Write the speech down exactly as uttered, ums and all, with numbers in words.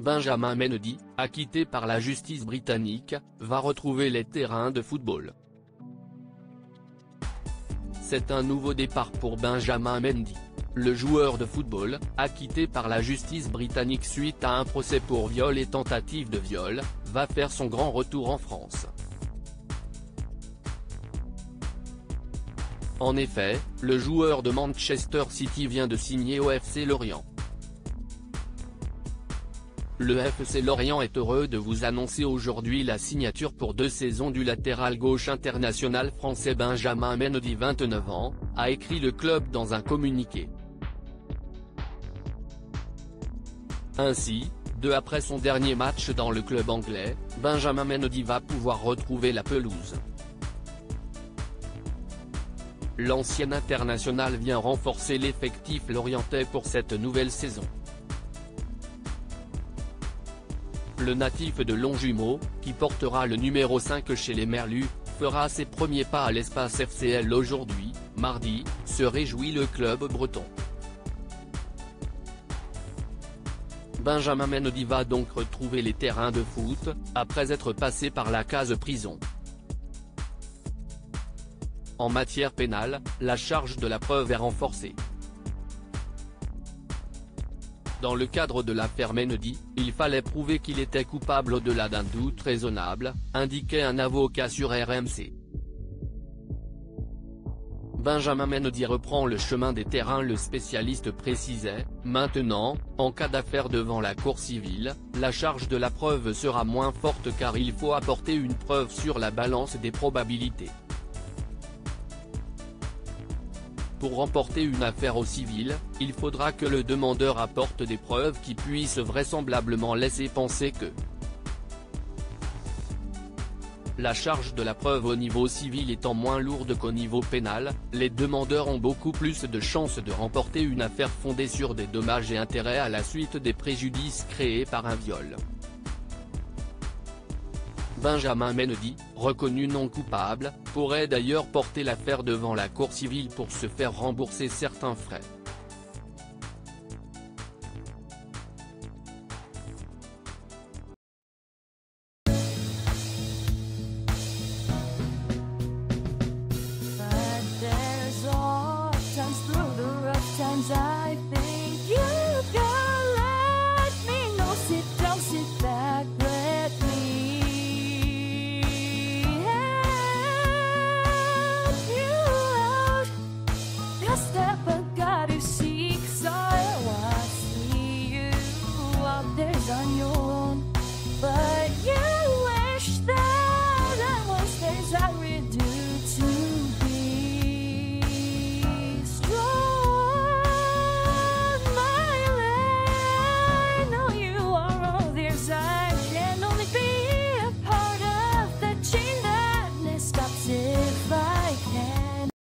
Benjamin Mendy, acquitté par la justice britannique, va retrouver les terrains de football. C'est un nouveau départ pour Benjamin Mendy. Le joueur de football, acquitté par la justice britannique suite à un procès pour viol et tentative de viol, va faire son grand retour en France. En effet, le joueur de Manchester City vient de signer au F C Lorient. Le F C Lorient est heureux de vous annoncer aujourd'hui la signature pour deux saisons du latéral gauche international français Benjamin Mendy, vingt-neuf ans, a écrit le club dans un communiqué. Ainsi, deux après son dernier match dans le club anglais, Benjamin Mendy va pouvoir retrouver la pelouse. L'ancien international vient renforcer l'effectif lorientais pour cette nouvelle saison. Le natif de Longjumeau, qui portera le numéro cinq chez les Merlus, fera ses premiers pas à l'espace F C L aujourd'hui, mardi, se réjouit le club breton. Benjamin Mendy va donc retrouver les terrains de foot, après être passé par la case prison. En matière pénale, la charge de la preuve est renforcée. Dans le cadre de l'affaire Mendy, il fallait prouver qu'il était coupable au-delà d'un doute raisonnable, indiquait un avocat sur R M C. Benjamin Mendy reprend le chemin des terrains. Le spécialiste précisait, maintenant, en cas d'affaire devant la cour civile, la charge de la preuve sera moins forte car il faut apporter une preuve sur la balance des probabilités. Pour remporter une affaire au civil, il faudra que le demandeur apporte des preuves qui puissent vraisemblablement laisser penser que la charge de la preuve au niveau civil étant moins lourde qu'au niveau pénal, les demandeurs ont beaucoup plus de chances de remporter une affaire fondée sur des dommages et intérêts à la suite des préjudices créés par un viol. Benjamin Mendy, reconnu non coupable, pourrait d'ailleurs porter l'affaire devant la cour civile pour se faire rembourser certains frais.